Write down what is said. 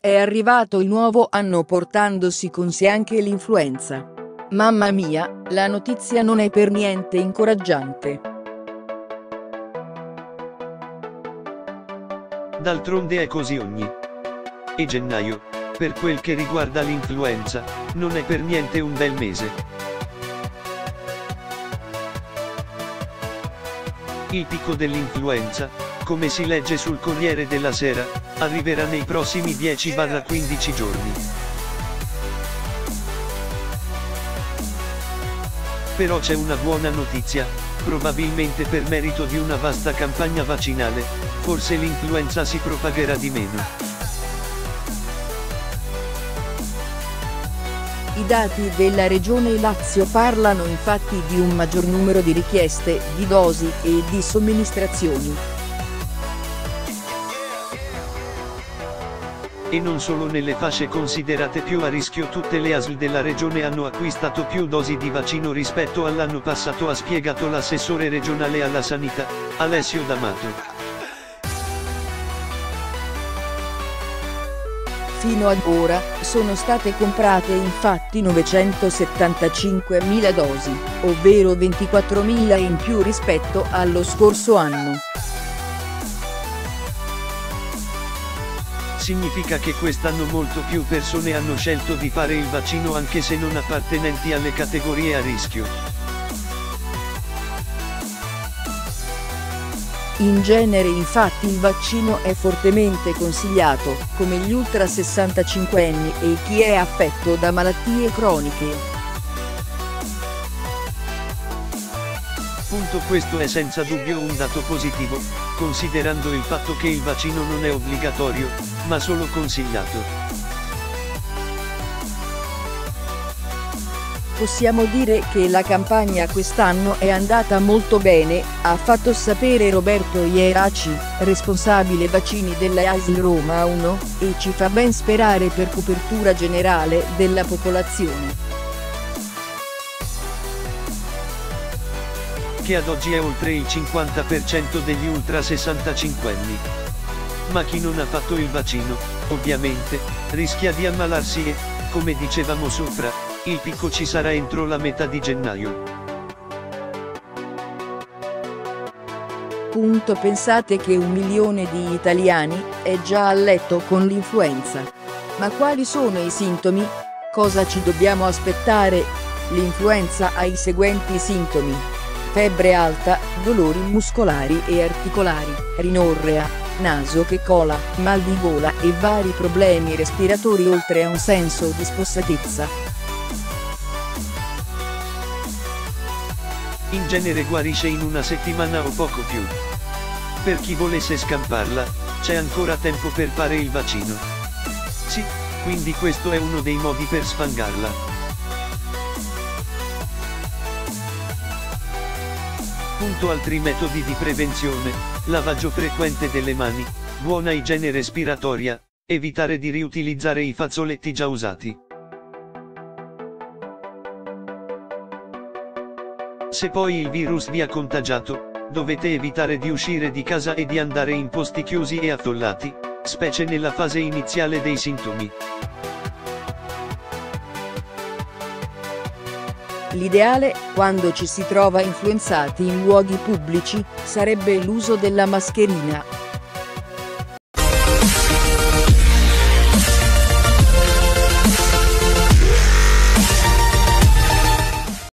È arrivato il nuovo anno portandosi con sé anche l'influenza. Mamma mia, la notizia non è per niente incoraggiante. D'altronde è così ogni. E gennaio, per quel che riguarda l'influenza, non è per niente un bel mese. Il picco dell'influenza, come si legge sul Corriere della Sera, arriverà nei prossimi 10-15 giorni. Però c'è una buona notizia, probabilmente per merito di una vasta campagna vaccinale, forse l'influenza si propagherà di meno. I dati della Regione Lazio parlano infatti di un maggior numero di richieste, di dosi e di somministrazioni. E non solo nelle fasce considerate più a rischio, tutte le ASL della regione hanno acquistato più dosi di vaccino rispetto all'anno passato, ha spiegato l'assessore regionale alla sanità, Alessio D'Amato. Fino ad ora, sono state comprate infatti 975.000 dosi, ovvero 24.000 in più rispetto allo scorso anno. Significa che quest'anno molto più persone hanno scelto di fare il vaccino anche se non appartenenti alle categorie a rischio. In genere infatti il vaccino è fortemente consigliato, come gli ultra 65enni e chi è affetto da malattie croniche. Questo è senza dubbio un dato positivo, considerando il fatto che il vaccino non è obbligatorio, ma solo consigliato. Possiamo dire che la campagna quest'anno è andata molto bene, ha fatto sapere Roberto Ieraci, responsabile vaccini della ASL Roma 1, e ci fa ben sperare per copertura generale della popolazione. Che ad oggi è oltre il 50% degli ultra 65enni. Ma chi non ha fatto il vaccino, ovviamente, rischia di ammalarsi e, come dicevamo sopra, il picco ci sarà entro la metà di gennaio. Pensate che 1 milione di italiani è già a letto con l'influenza. Ma quali sono i sintomi? Cosa ci dobbiamo aspettare? L'influenza ha i seguenti sintomi: febbre alta, dolori muscolari e articolari, rinorrea, naso che cola, mal di gola e vari problemi respiratori, oltre a un senso di spossatezza. In genere guarisce in una settimana o poco più. Per chi volesse scamparla, c'è ancora tempo per fare il vaccino. Sì, quindi questo è uno dei modi per sfangarla. Altri metodi di prevenzione: lavaggio frequente delle mani, buona igiene respiratoria, evitare di riutilizzare i fazzoletti già usati. Se poi il virus vi ha contagiato, dovete evitare di uscire di casa e di andare in posti chiusi e affollati, specie nella fase iniziale dei sintomi. L'ideale, quando ci si trova influenzati in luoghi pubblici, sarebbe l'uso della mascherina.